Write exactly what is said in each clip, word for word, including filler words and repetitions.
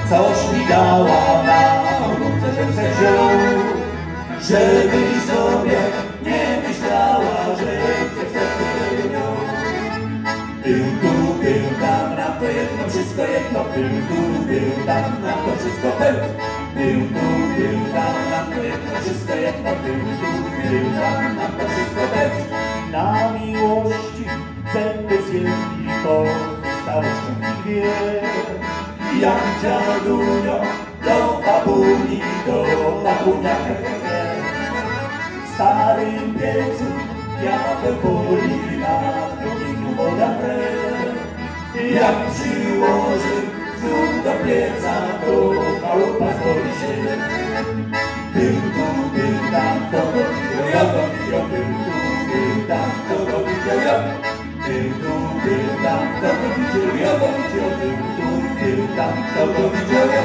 coś mi dała na obudce, że se wziął, żeby sobie nie myślała, że cię w sercu pełnią. Był tu, był tam, na to jedno, wszystko jedno. Był tu, był tam, na to wszystko był. Był tu, był tam, na to jedno, wszystko jedno. Był tu, był tam, na to wszystko był. Na miłości zęby zjedli, pozostało szczęśliwie. Jak dziadunio do babuni, do babunia hehe. W starym piecu diabeł boli, na drugim woda wre. Jak przyłoży znów do pieca, to chałupa zboi się. Był tu, był tam, kto go widział, ja go widział. Był tu, był tam, kto go widział, ja. Był tu, był tam, kto go widział, ja go widział. Był tu, był tam, kto go widział, ja.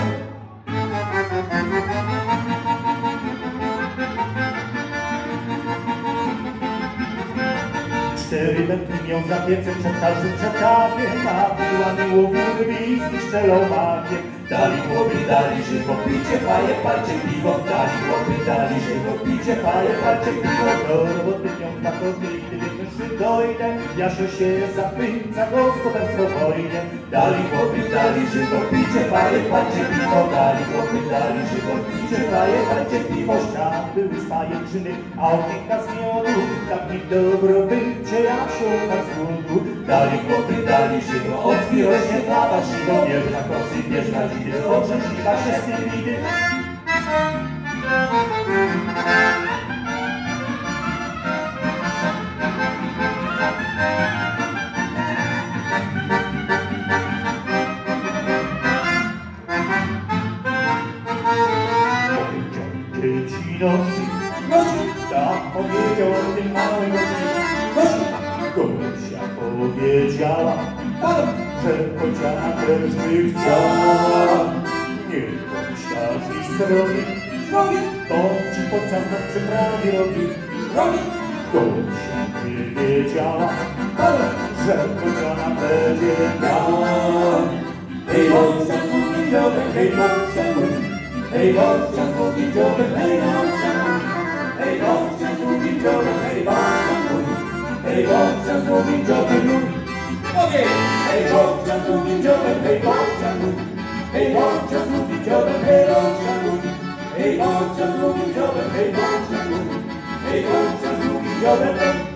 Cztery wędki miał za piecem przed każdym przetargiem, a była miło wódki z szczelomakiem. Dali chłopy, dali żywo, picie, faje, palcie piwo. Dali chłopy, dali żywo, picie, faje, palcie piwo. Do roboty nią na koty, gdy wieczny dojdę, Jasio się zachwyca, gospodarstwo wojnie. Dali chłopy, dali żywo, picie, faje, palcie piwo. Dali chłopy, dali żywo, picie, faje, palcie piwo. Ścian były z pajęczyny, a okienka z miodu, taki dobrobycie, Jasio z głodu. Dali chłopy, dali żywo, otwierał się dla waszego. Bierz na kocy, bierz na dzidy, obrzęśliwa się z tym widy. Dzieci nosi, nosi, tak powiedział o tym małym nosi. Gosia powiedziała, że chociaż też by chciała, nie Gosia ci zrobi, zrobi, to ci podczas noc przyprawi robi, robi. Gosia powiedziała, że chociaż będzie miała. Hej Gosia z długim dziobem, hej Gosia mówi, hej Gosia z długim dziobem, hej Gosia mówi, hej Gosia z długim dziobem, hej Gosia mówi. Hej Gosia z długim dziobem mówi. Okej! Hej Gosia z długim dziobem, hej Gosia mówi. Hej Gosia z długim dziobem, hej Gosia mówi. Hej Gosia z długim dziobem, hej Gosia mówi. Hej Gosia z długim dziobem.